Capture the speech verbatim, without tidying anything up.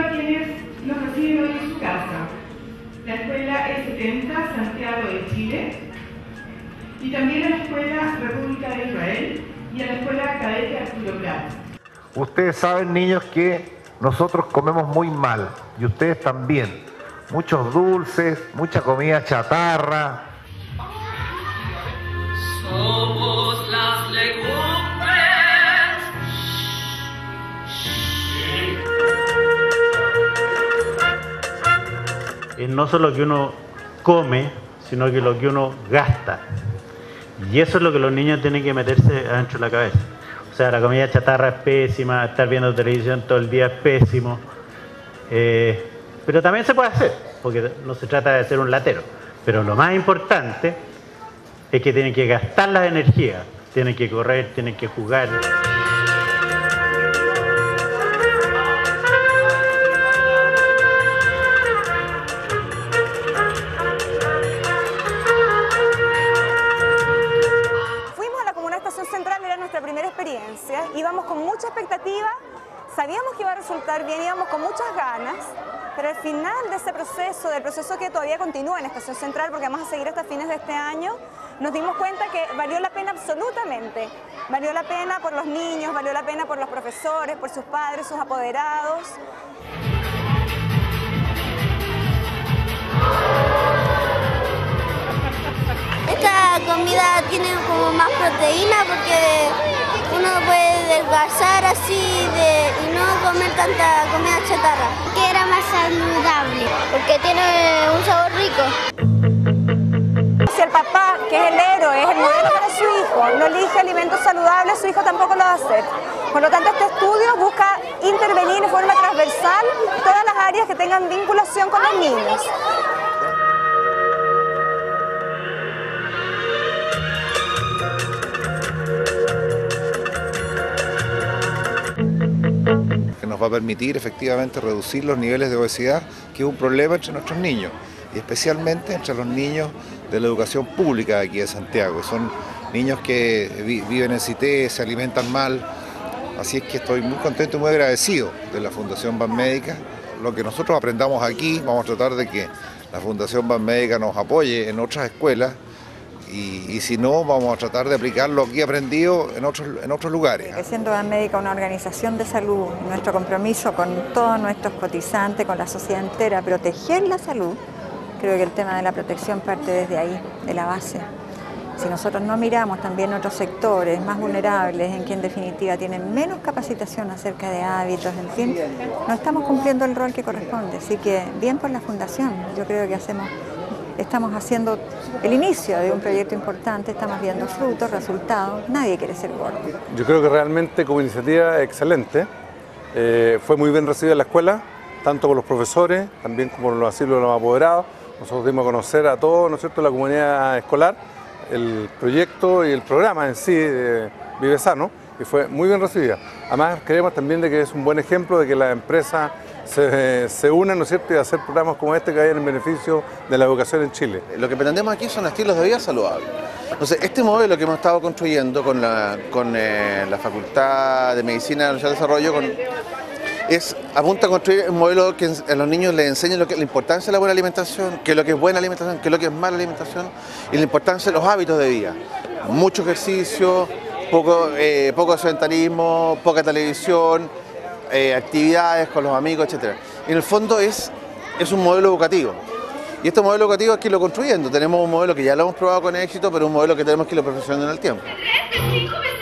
a quienes nos reciben hoy en su casa, la Escuela E setenta Santiago de Chile, y también a la Escuela República de Israel y a la Escuela Cadete Arturo Prat. Ustedes saben, niños, que nosotros comemos muy mal, y ustedes también. Muchos dulces, mucha comida chatarra. Somos las legumbres. Es no solo lo que uno come, sino que lo que uno gasta. Y eso es lo que los niños tienen que meterse adentro de la cabeza. O sea, la comida chatarra es pésima, estar viendo televisión todo el día es pésimo. Eh, pero también se puede hacer, porque no se trata de ser un latero. Pero lo más importante es que tienen que gastar las energías, tienen que correr, tienen que jugar. Fuimos a la Comuna Estación Central, era nuestra primera experiencia, íbamos con mucha expectativa, sabíamos que iba a resultar bien, íbamos con muchas ganas, pero al final de ese proceso, del proceso que todavía continúa en Estación Central, porque vamos a seguir hasta fines de este año, nos dimos cuenta que valió la pena absolutamente. Valió la pena por los niños, valió la pena por los profesores, por sus padres, sus apoderados. Esta comida tiene como más proteína porque uno puede adelgazar así de, y no comer tanta comida chatarra. Que era más saludable porque tiene un sabor rico. Si el papá, que es el héroe, es el modelo para su hijo, no elige alimentos saludables, su hijo tampoco lo va a hacer. Por lo tanto, este estudio busca intervenir de forma transversal todas las áreas que tengan vinculación con los niños. Que nos va a permitir efectivamente reducir los niveles de obesidad, que es un problema entre nuestros niños, y especialmente entre los niños de la educación pública de aquí de Santiago. Son niños que vi viven en Cité, se alimentan mal, así es que estoy muy contento y muy agradecido de la Fundación Banmédica. Lo que nosotros aprendamos aquí, vamos a tratar de que la Fundación Banmédica nos apoye en otras escuelas, Y, y si no, vamos a tratar de aplicar lo aquí aprendido en otros, en otros lugares. Que siendo Banmédica una organización de salud, nuestro compromiso con todos nuestros cotizantes, con la sociedad entera, proteger la salud, creo que el tema de la protección parte desde ahí, de la base. Si nosotros no miramos también otros sectores más vulnerables, en que en definitiva tienen menos capacitación acerca de hábitos, en fin, no estamos cumpliendo el rol que corresponde. Así que bien por la Fundación, yo creo que hacemos... Estamos haciendo el inicio de un proyecto importante, estamos viendo frutos, resultados, nadie quiere ser gordo. Yo creo que realmente como iniciativa excelente, eh, fue muy bien recibida en la escuela, tanto por los profesores, también como por los asilos de los apoderados. Nosotros dimos a conocer a todos, ¿no es cierto?, la comunidad escolar, el proyecto y el programa en sí de Vive Sano, y fue muy bien recibida. Además creemos también de que es un buen ejemplo de que las empresas se, se unen, ¿no es cierto?, y hacer programas como este que vayan en beneficio de la educación en Chile. Lo que pretendemos aquí son estilos de vida saludables. Entonces, este modelo que hemos estado construyendo con la, con, eh, la Facultad de Medicina de la Universidad de Desarrollo con, es, apunta a construir un modelo que a los niños les enseñe lo que, la importancia de la buena alimentación, qué es lo que es buena alimentación, qué es lo que es mala alimentación, y la importancia de los hábitos de vida. Mucho ejercicio, poco, eh, poco sedentarismo, poca televisión, eh, actividades con los amigos, etcétera. En el fondo es, es un modelo educativo. Y este modelo educativo hay que irlo construyendo. Tenemos un modelo que ya lo hemos probado con éxito, pero un modelo que tenemos que irlo perfeccionando en el tiempo.